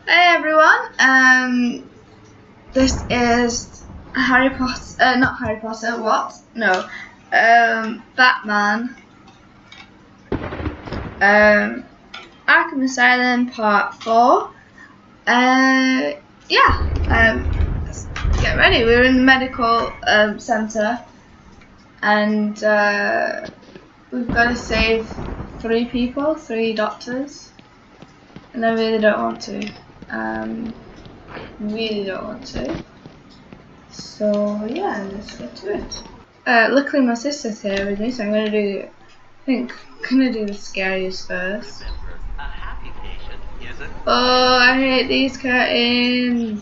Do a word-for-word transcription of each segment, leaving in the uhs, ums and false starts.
Hey everyone, um, this is Harry Potter, uh, not Harry Potter, what? No, um, Batman, um, Arkham Asylum Part four. Uh, yeah, um, let's get ready. We're in the medical um, centre, and uh, we've got to save three people, three doctors, and I really don't want to. Um, really don't want to. So yeah, let's get to it. Uh, luckily my sister's here with me, so I'm gonna do. I think I'm gonna do the scariest first. Oh, I hate these curtains.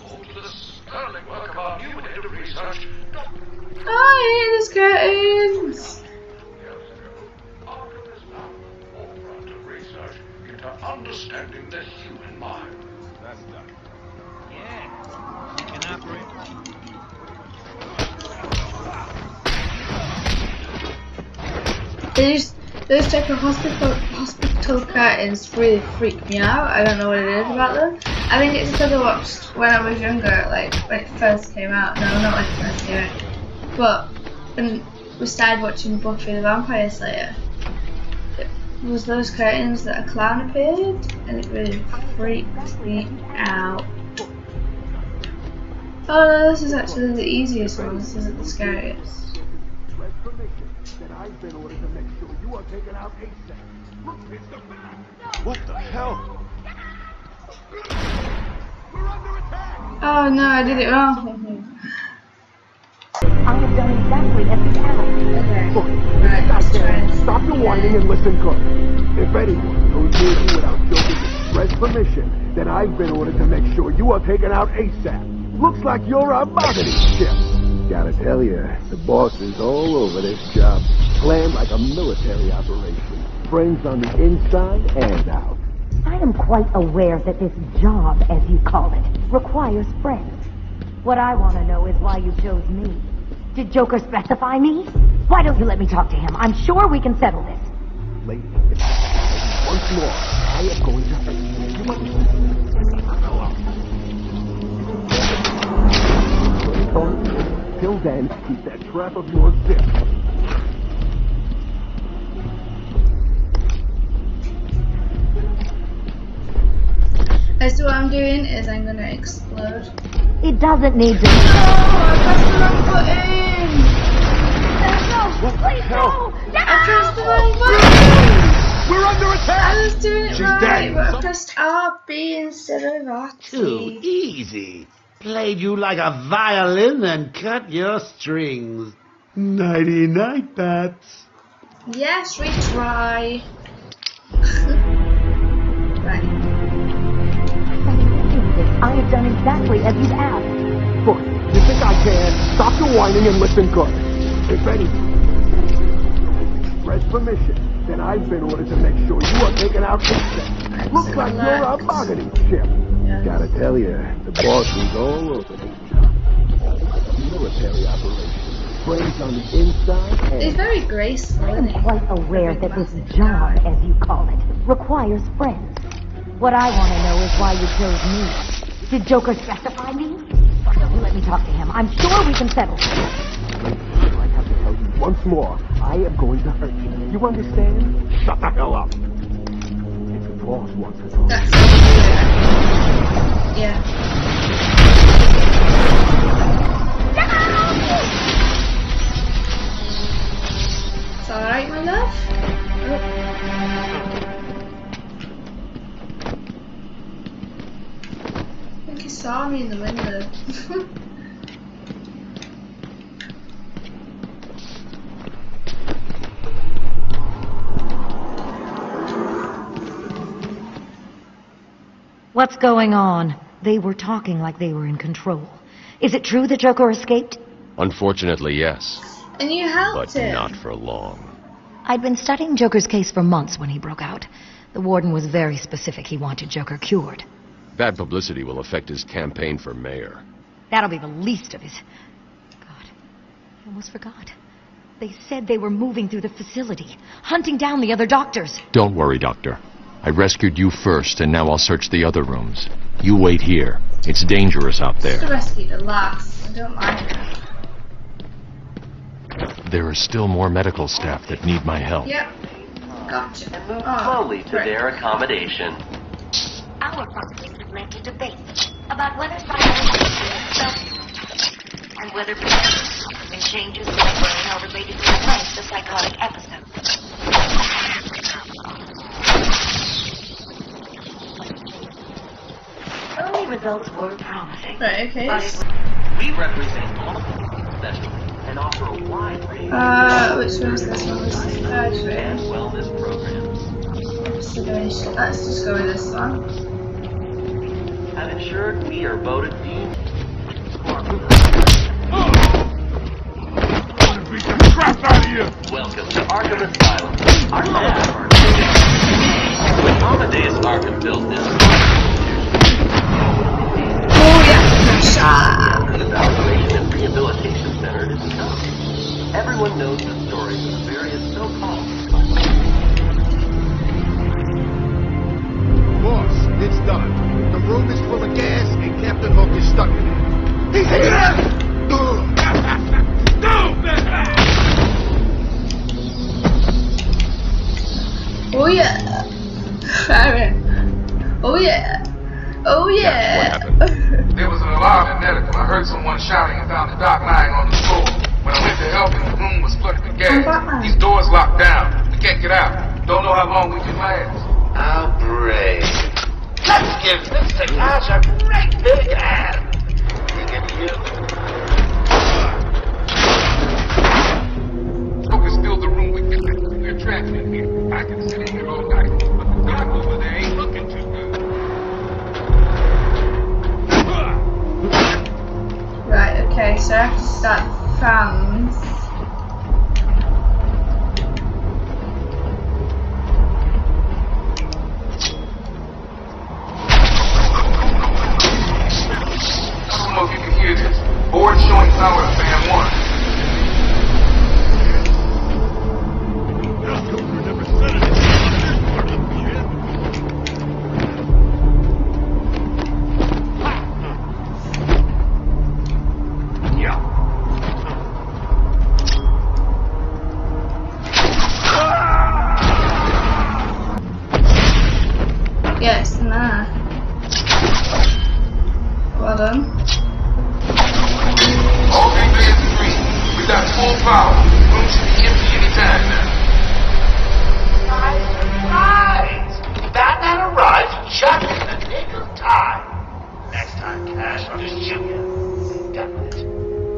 Oh, I hate these curtains. Understanding the human mind. That's done. Yeah. You can operate. These those type of hospital hospital curtains really freak me out. I don't know what it is about them. I think it's because I watched when I was younger, like when it first came out. No, not when it first came out, but when we started watching Buffy the Vampire Slayer. It was those curtains that a clown appeared, and it really freaked me out. Oh no, this is actually the easiest one. This isn't the scariest. What the hell? Oh no, I did it wrong. I have done exactly as you asked. Okay. Look, Right, let's try it. stop your whining and listen good. If anyone goes near you without Joker's express permission, then I've been ordered to make sure you are taken out ASAP. Looks like you're a bargaining chip. Gotta tell you, the boss is all over this job. Planned like a military operation. Friends on the inside and out. I am quite aware that this job, as you call it, requires friends. What I want to know is why you chose me. Did Joker specify me? Why don't you let me talk to him? I'm sure we can settle this. Lady, if I once more, I am going to hurt you. You understand? Till then, keep that trap of yours zipped. Uh, so what I'm doing is I'm gonna explode. It doesn't need to. No, I pressed the wrong button. No, please hell? no! I pressed the wrong button. We're under attack! I was doing it She's right, dead. but I pressed R B instead of R Too T. easy. Played you like a violin and cut your strings. Nighty night, bats. Yes, retry. Right. I have done exactly as you've asked. Look, you think I can? Stop your whining and listen good. If anyone express permission, then I've been ordered to make sure you are taken out ASAP. Looks like you're a bargaining chip. Yes. Gotta tell you, the boss is all over this job. Military operation. Brains on the inside and... It's very graceful, I am isn't it? quite aware that this job, as you call it, requires friends. What I want to know is why you chose me. Did Joker specify me? Why don't you let me talk to him? I'm sure we can settle this. I have to tell you once more, I am going to hurt you. You understand? Shut the hell up. If the boss wants to talk... That's yeah. It's alright, my love. Oh. I think he saw me in the window. What's going on? They were talking like they were in control. Is it true that Joker escaped? Unfortunately, yes. And you helped But him. not for long. I'd been studying Joker's case for months when he broke out. The warden was very specific. He wanted Joker cured. Bad publicity will affect his campaign for mayor. That'll be the least of his... God, I almost forgot. They said they were moving through the facility, hunting down the other doctors. Don't worry, Doctor. I rescued you first, and now I'll search the other rooms. You wait here. It's dangerous out Just to there. rescue the lass. I don't like her. There are still more medical staff that need my help. Yep. Gotcha. And move Oh, slowly to great. their accommodation. Our parties have led to debates about whether silence and whether presence and changes in the brain are related to the length of psychotic episodes. Early results were promising. Right, okay. But it We represent all specialists and offer a wide range Uh, which one's this one? This is surgery. and wellness programs. Observation. Let's just go with this one. Have ensured we are voted the Beat the crap out of you! Welcome to Arkham Asylum. Our staff are when Amadeus Arkham built this Oh yeah, shot. the evaluation and rehabilitation center is come. Everyone knows the stories of the various so-called Boss, it's done. The room is full of gas and Captain Hook is stuck in it. He's here! Go, Batman! Oh yeah. Sharon. Oh yeah. Oh yeah. There was an alarm in medical. I heard someone shouting and found the doc lying on the floor. When I went to help him, the room was flooded with gas. These doors locked down. We can't get out. Don't know how long we can last. How brave. Let's give Mister Cash a great big hand. He can use it. Hope it's still the room we can. We're trapped in here. I can sit in here all night, but the doc over there ain't looking too good. Right, okay, so I have to start the fans. I don't know if you can hear this. Board showing power to fan one. Yes, nah. Well done. All three bands agree. We got full power. The room should be empty any time now. Right. Batman arrives just in the nick of time. Next time, Cash, I'll just shoot you. Done with it.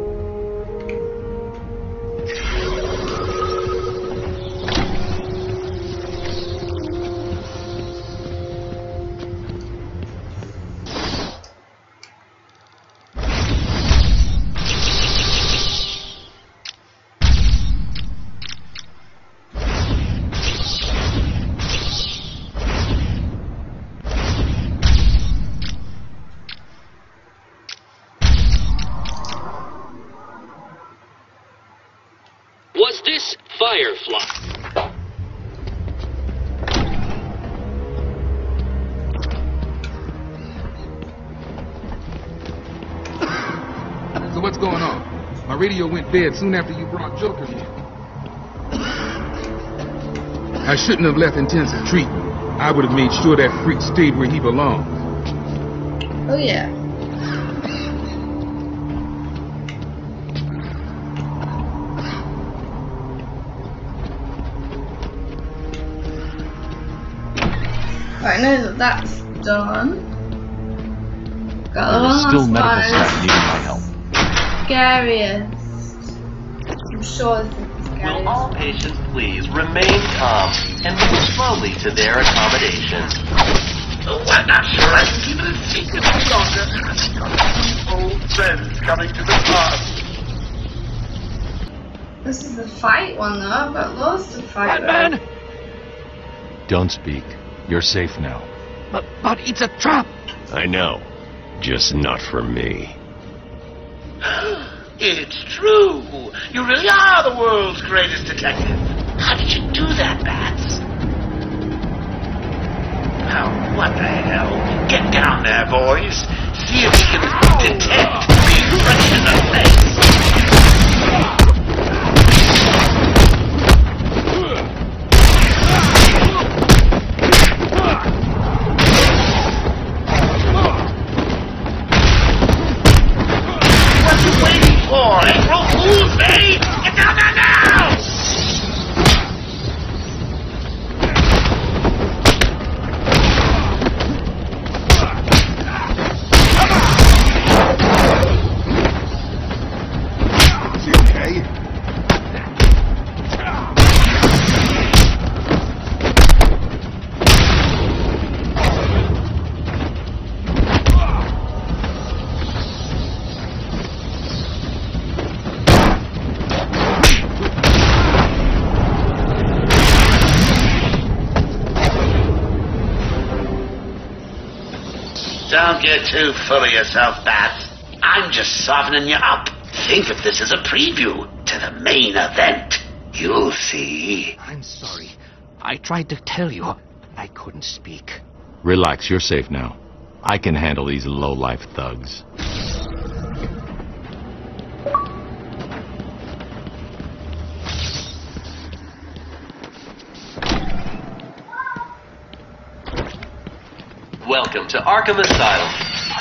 Was this Firefly? So what's going on? My radio went dead soon after you brought Joker here. I shouldn't have left intensive treatment. I would have made sure that freak stayed where he belongs. Oh yeah. Right, I know that that's done. Got the There is one still last medical one. staff needing my help. Scariest. I'm sure this is the Will all scariest. patients please remain calm and move slowly to their accommodation? Oh, I'm not sure I can keep it a secret any longer. Old friends coming to the party. This is the fight one though. I've got loads to fight. Batman! Don't speak. You're safe now. But, but it's a trap! I know. Just not for me. It's true. You really are the world's greatest detective. How did you do that, Bats? Now, what the hell? Get down there boys. See if you can detect being punched in the face. What you waiting for? April Fool's Day? Get down there now! Don't get too full of yourself, Bats. I'm just softening you up. Think of this as a preview to the main event. You'll see. I'm sorry. I tried to tell you. I couldn't speak. Relax, you're safe now. I can handle these low-life thugs. Welcome to Arkham Asylum.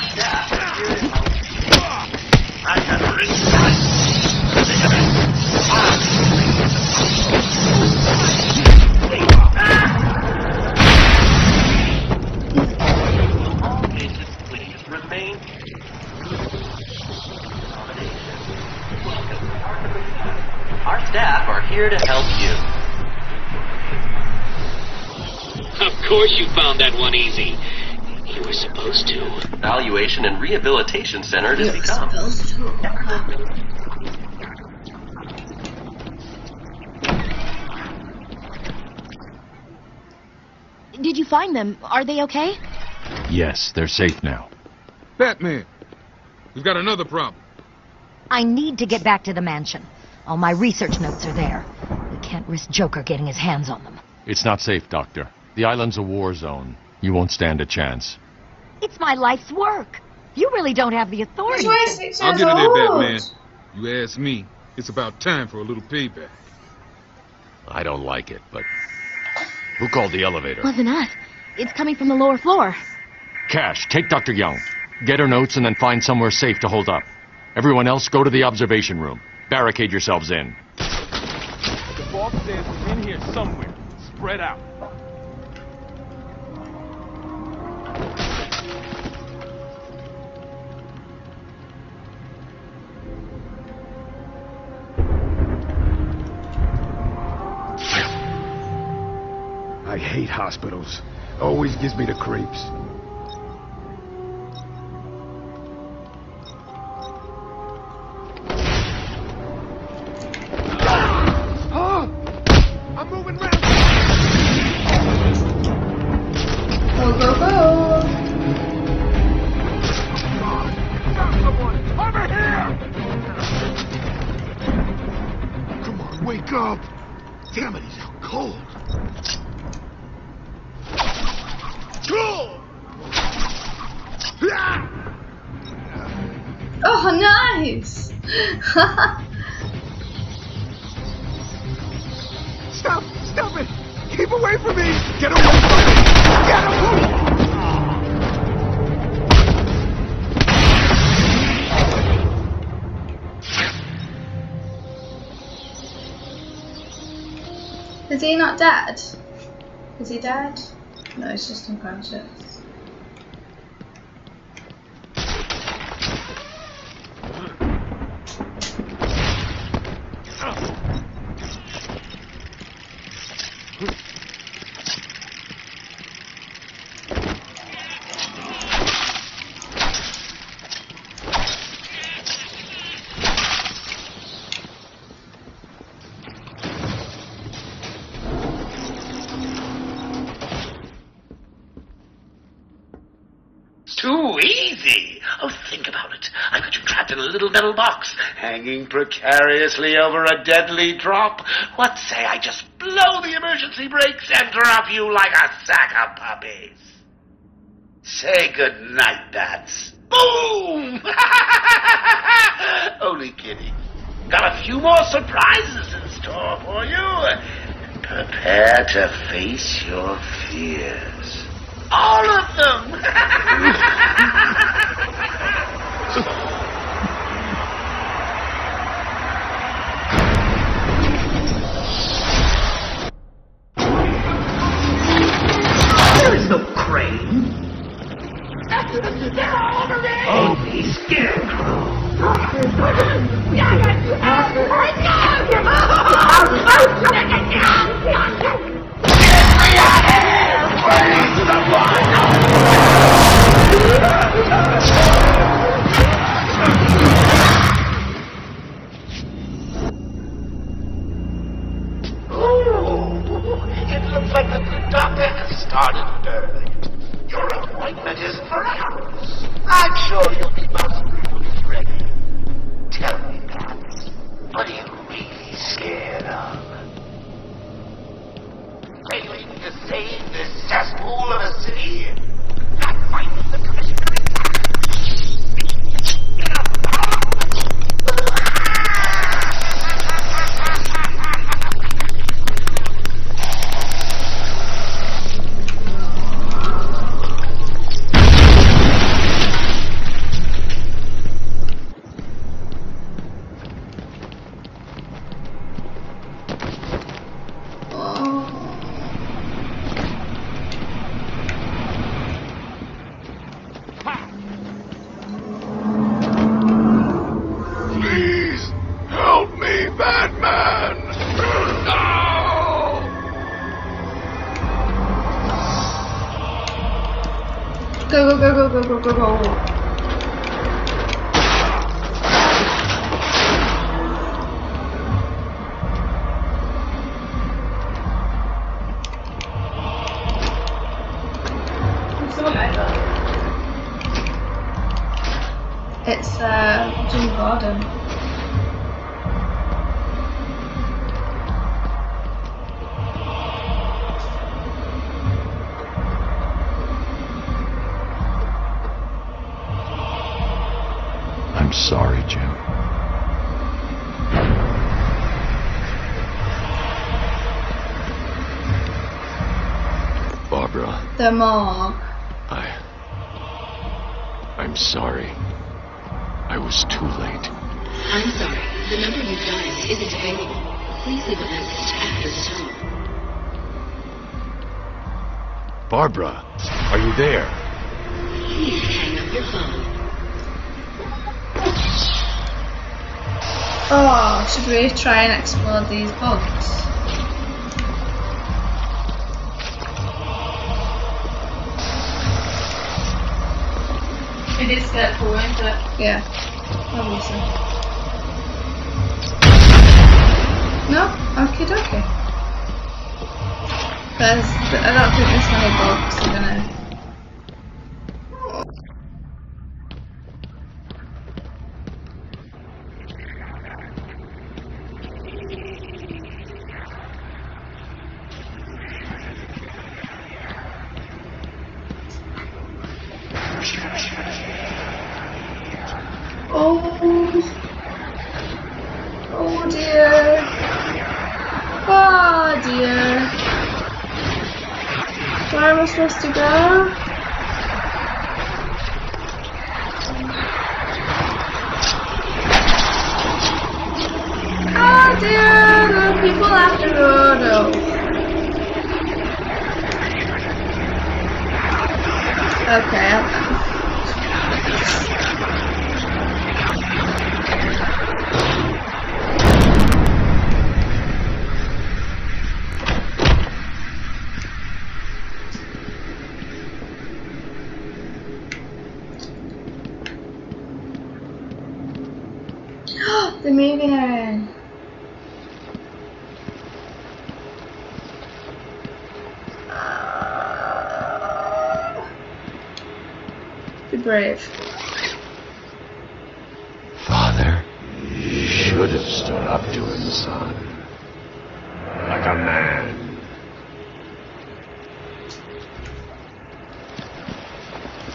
I got a ring right. All cases, please remain. Welcome to Arkham Asylum. Our staff are here to help you. Of course you found that one easy. You were supposed to. Evaluation and Rehabilitation Center it has You're become. supposed to. Did you find them? Are they okay? Yes, they're safe now. Batman, we've got another problem. I need to get back to the mansion. All my research notes are there. We can't risk Joker getting his hands on them. It's not safe, Doctor. The island's a war zone. You won't stand a chance. It's my life's work. You really don't have the authority. He's twenty-six I'll years get in there, old. Batman. You ask me, it's about time for a little payback. I don't like it, but... Who called the elevator? Wasn't us. It's coming from the lower floor. Cash, take Doctor Young. Get her notes and then find somewhere safe to hold up. Everyone else, go to the observation room. Barricade yourselves in. The boss says we're in here somewhere. Spread out. I hate hospitals. Always gives me the creeps. Oh! I'm moving round. Go, go, go. Over here! Come on, wake up! Damn it, he's out cold. Oh, nice! Stop! Stop it! Keep away from me! Get away from me! Get away! Is he not dead? Is he dead? No, he's just unconscious. Too easy. Oh, think about it. I got you trapped in a little metal box, hanging precariously over a deadly drop. What say I just blow the emergency brakes and drop you like a sack of puppies? Say good night, bats. Boom! Only kidding. Got a few more surprises in store for you. Prepare to face your fears. All of them! There is no crane. They're all over there! Only Scarecrow. It looks like the good doctor has started early. Your appointment is for hours. I'm sure you'll be most ready. Tell me, Bats, what are you really scared of? Failing to save this cesspool of a city? Not finding the commissioner in time? Go, go, go, go, go, go, go, go. It's uh, Jim Gordon. I'm sorry, Jim. Barbara. The morgue. I... I'm sorry. I was too late. I'm sorry. The number you dialed isn't available. Please leave a message after the tone. Barbara, are you there? Please hang up your phone. Oh, should we try and explore these bugs? It is Deadpool, isn't it? Yeah, obviously. No? Okay, okay. There's, I don't think this many bugs are gonna... Oh, oh dear, oh dear, where am I supposed to go? Oh dear, there are people after the road. Okay, I'm done. They're moving around. Uh, be brave. Father, you should have stood up to him, son. Like a man.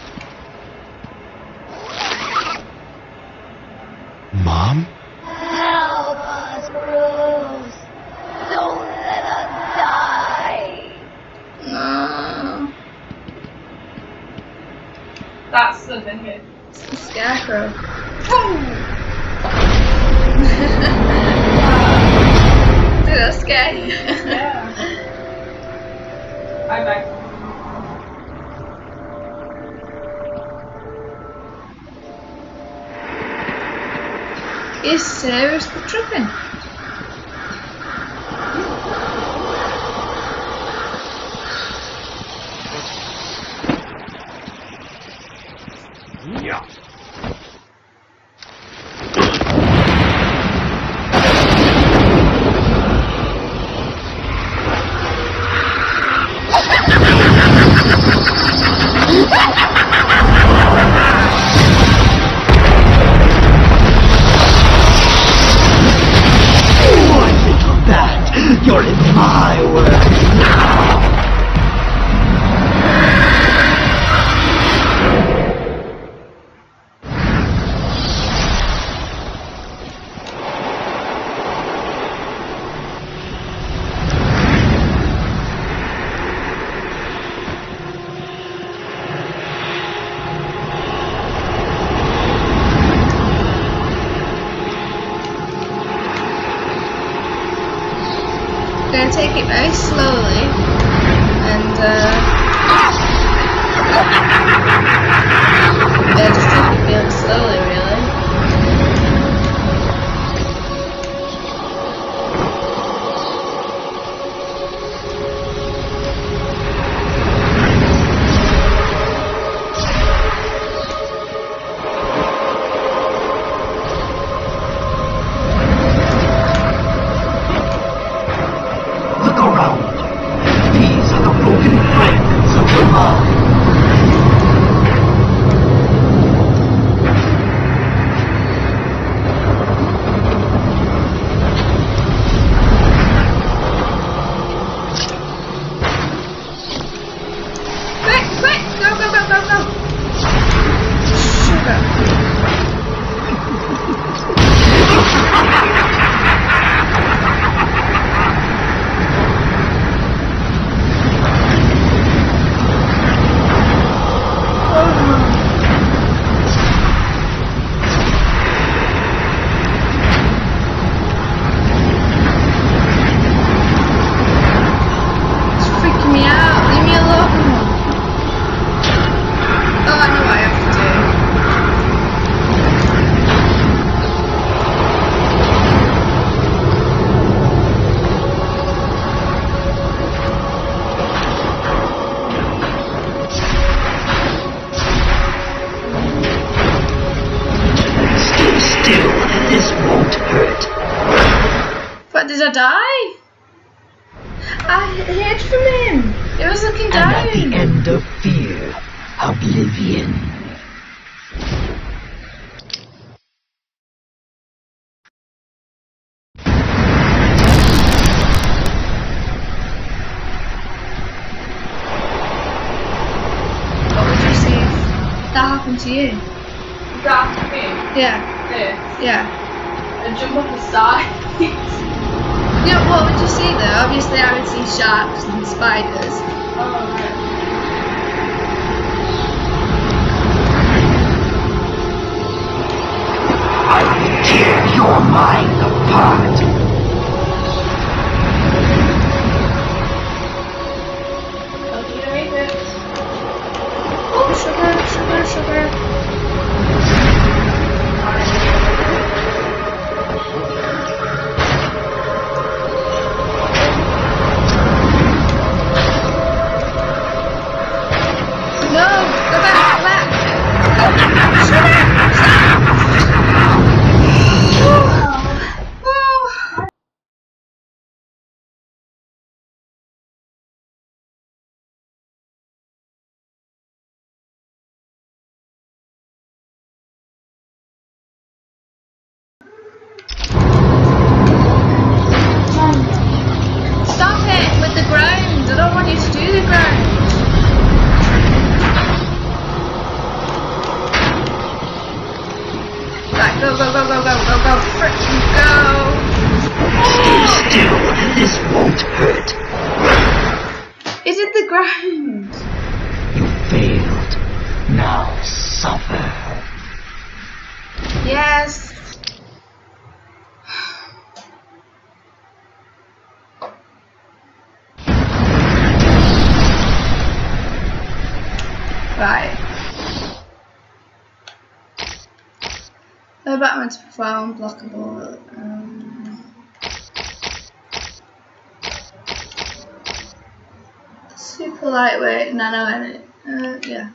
That's the thing. It's the scarecrow. Did that scare you? Yeah. I'm back. Is seriously tripping? Yeah. You're in my world now. Gonna take it very slowly and uh yeah, just take it real slowly really. Did I die? I hid from him. It was looking down. And at the end of fear, oblivion. What would you say if that happened to you? That happened to me? Yeah. This? Yeah. I'd jump off the side. Yeah, what would you see though? Obviously I would see sharks and spiders. Oh, right. I will tear your mind apart. Hope you make it. Oh, sugar, sugar, sugar. Stop it with the ground. I don't want you to do the ground. Right, go, go, go, go, go, go, go, frickin' go! Stay still, this won't hurt. Is it the ground? You failed. Now shall suffer. Yes. Right. The Batman's perform unblockable. Um, super lightweight nano energy. Uh, yeah.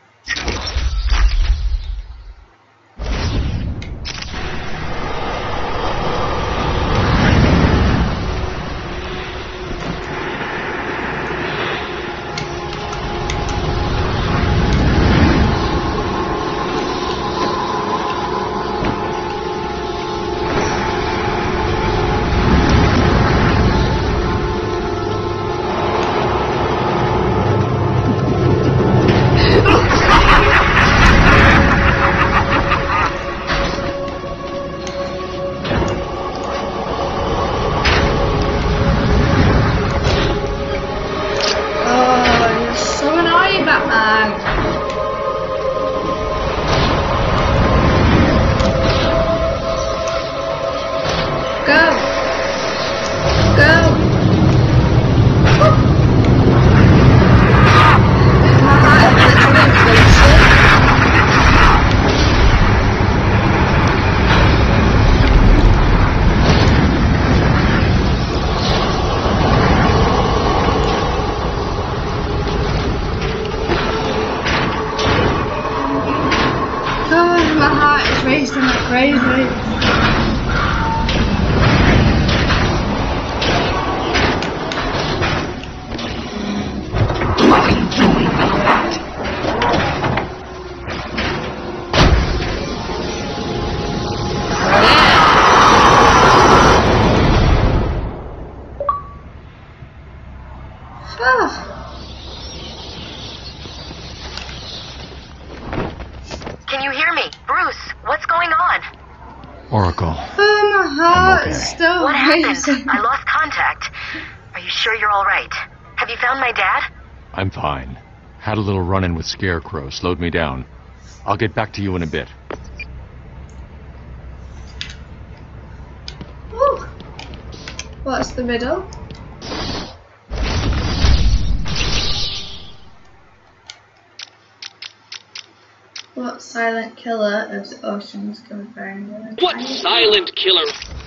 Can you hear me? Bruce, what's going on? Oracle. Oh, my heart okay. is still What racing. happened? I lost contact. Are you sure you're all right? Have you found my dad? I'm fine. Had a little run-in with Scarecrow, slowed me down. I'll get back to you in a bit. Ooh. What's the middle? What silent killer of the oceans confirmed? What silent killer?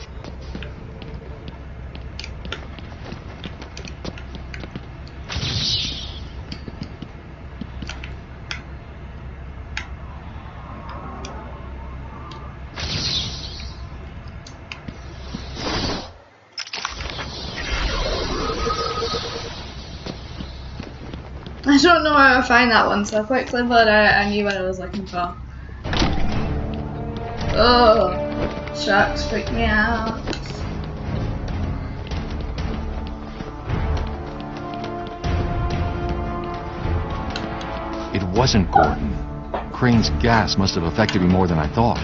I don't know where I find that one, so I quickly put it out. I knew what I was looking for. Oh, sharks freak me out. It wasn't Gordon. Crane's gas must have affected me more than I thought.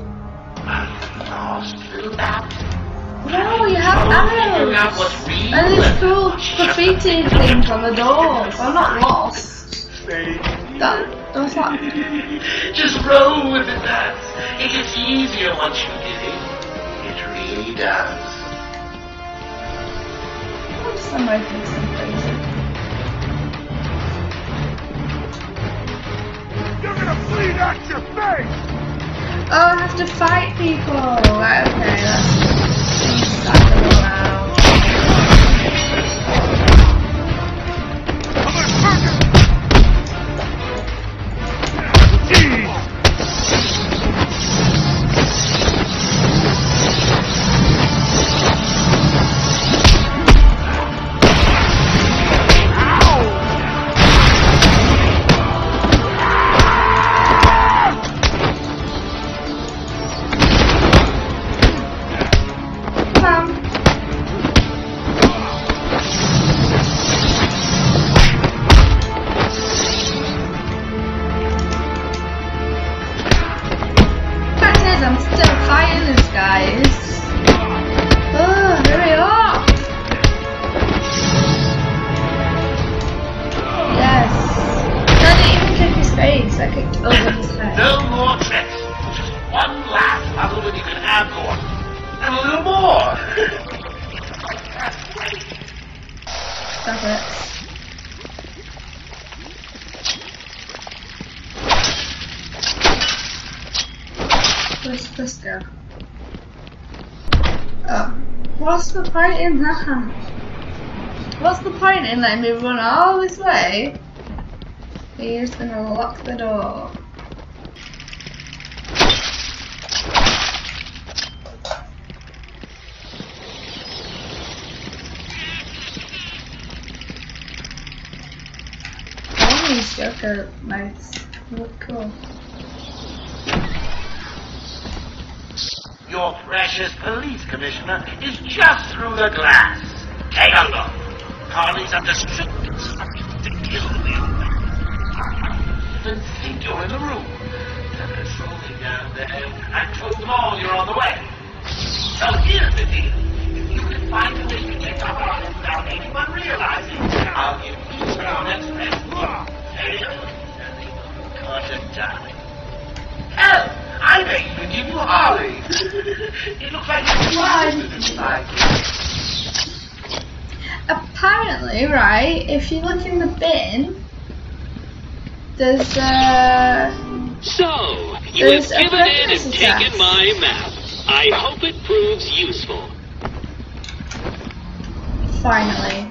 No, you have arrows! And this cool graffiti thing on the doors. I'm not lost. That, that's not... Just roll with it, lads. It gets easier once you get it. It really does. I'm just making some crazy. You're gonna bleed out your face! Oh, I have to fight people! Right, okay, that's... Stack around. over his head. No more tricks. Just one last puzzle and you can have Gordon. And a little more. Stop it. Where's this go? Oh. What's the point in that? What's the point in letting me run all this way? You're just gonna lock the door. All these Joker mouths look cool. Your precious police commissioner is just through the glass. Take a look. Harley's under strict instructions to kill the old man. Even think you're in the room. And they're slowly down there. I told them all you're on the way. So here's the deal. If you can find a way to get up on it without anyone realizing, I'll give you the Crown Express. Hail and the Carter die. Hell! I may even give you Harley. It looks like it's like apparently, right, if you look in the bin, there's uh So, you there's have given in and test. taken my map. I hope it proves useful. Finally.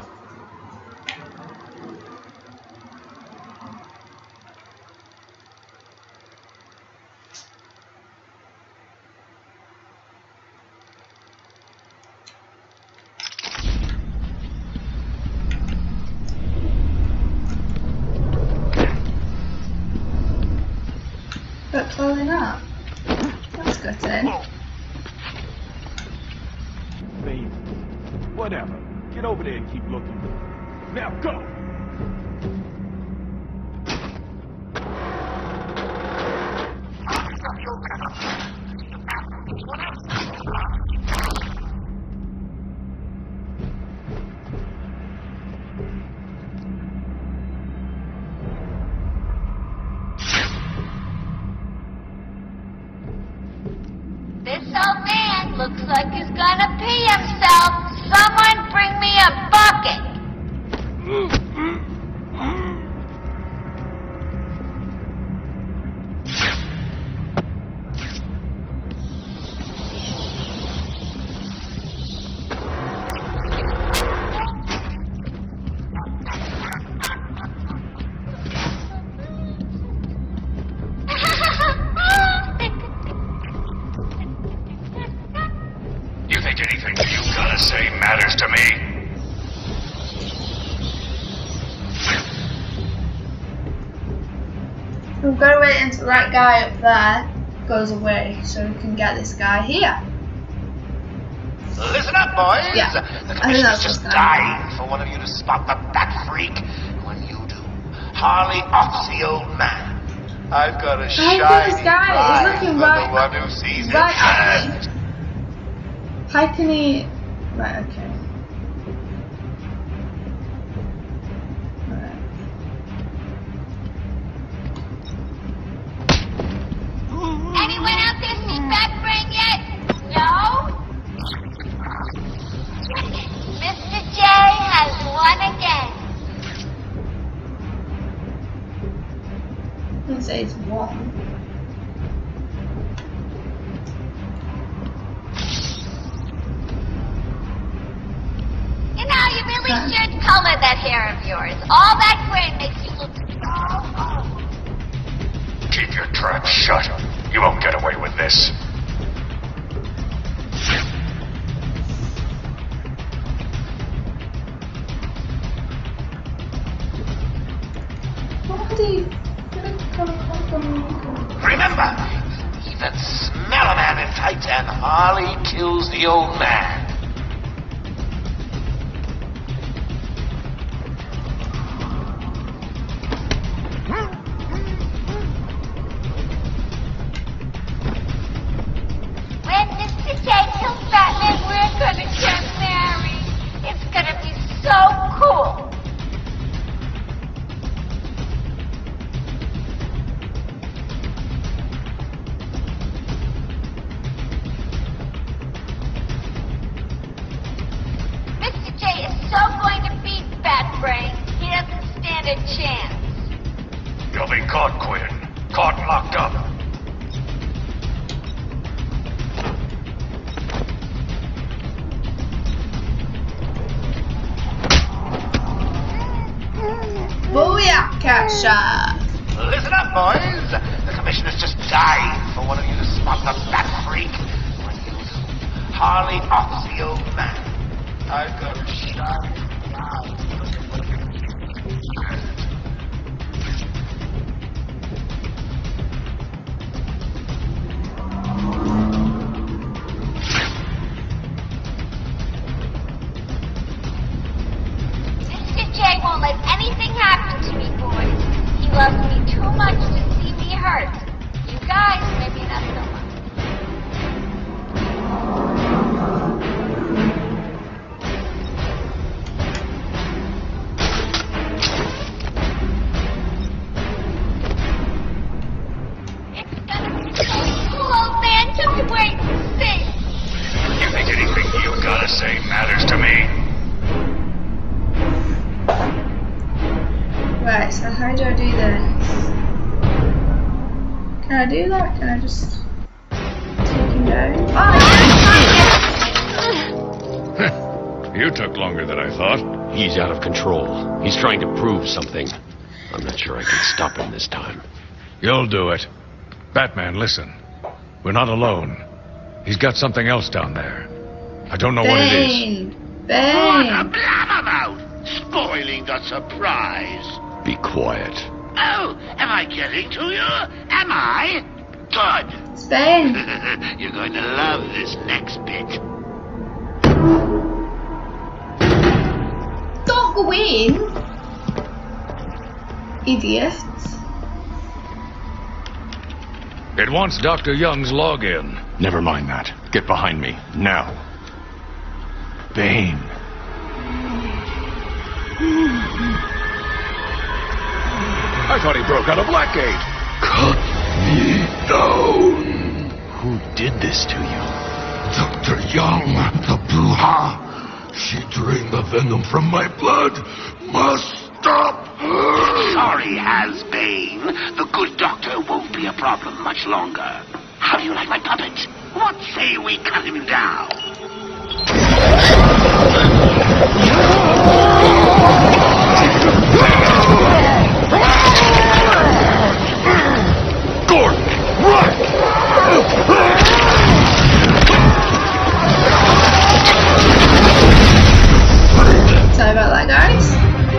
But clearly not. That's good then. Baby. Whatever. Get over there and keep looking. Now go! This old man looks like he's gonna pee himself. Someone bring me a bucket. You think anything you gotta say matters to me? We've got to wait until that guy up there goes away so we can get this guy here. Listen up, boys. Yeah, The I think commissioner's that's just what's going dying for one of you to spot the bat freak. When you do, Harley offs the old man. I've got a I shiny think this guy prize is looking for right, the one who sees right it at me. first. How can he... Right, okay. Right. Anyone out there seen Bat Brain yet? No? Mister J has won again. I'm gonna say it's one. You know, you really should color that hair of yours. All that gray makes you look so old. Keep your trap shut. You won't get away with this. What do you... Remember, even smell a man in tights and Harley kills the old man. When Mister J kills Batman, we're gonna get married. It's gonna be so cool. You'll be caught, Quinn. Caught and locked up. Booyah, shot. Listen up, boys. The commissioner's just dying for one of you to spot the bat freak. When he uses Harley off the old man. I've got a shot. Mister J won't let anything happen to me, boys. He loves me too much to see me hurt. You guys, maybe not so much. It's gonna be so cool, old man. Just wait and see. You think anything you gotta say matters to me? Right, so how do I do this? Can I do that? Can I just take him down? Oh, You took longer than I thought. He's out of control. He's trying to prove something. I'm not sure I can stop him this time. You'll do it. Batman, listen. We're not alone. He's got something else down there. I don't know what it is. Bane! What a Bane! blabbermouth! Spoiling the surprise. Be quiet. Oh, am I getting to you? Am I? Good. It's Bane! You're going to love this next bit. Don't go in! Idiot. It wants Doctor Young's login. Never mind that. Get behind me, now. Bane. I thought he broke out of Blackgate. Cut me down. Who did this to you? Doctor Young, the Bruja. She drained the venom from my blood. Must stop her. Sorry, Has-Bane. The good doctor won't be a problem much longer. How do you like my puppet? What say we cut him down? Gordon, run! Sorry about that, guys.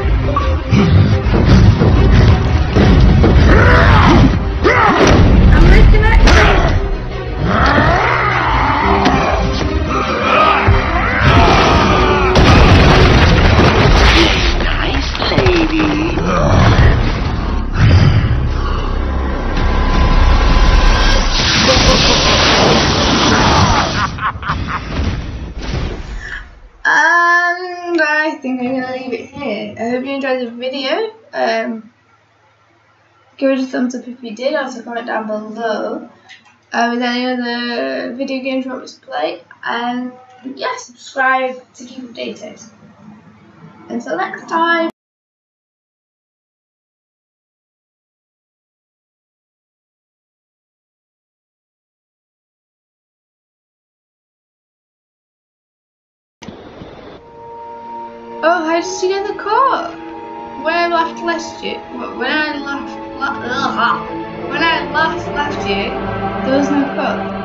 I'm reconnecting. Nice lady. And I think I'm going to leave it here. I hope you enjoyed the video. Um, give it a thumbs up if you did. Also comment down below uh, with any other video games you want me to play. And yeah, subscribe to keep updated. Until next time. Oh, how did you get the car? When I last left you, when I last, la, ugh, when I last left you, there was no car.